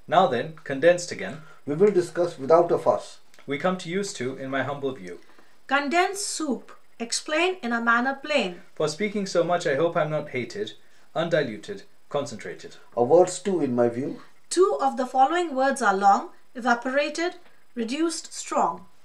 Now then, condensed again, we will discuss without a fuss. we come to use to in my humble view. Condensed soup. Explain in a manner plain. For speaking so much, I hope I'm not hated, undiluted, concentrated. Words too, in my view. 2 of the following words are long, evaporated, reduced, strong.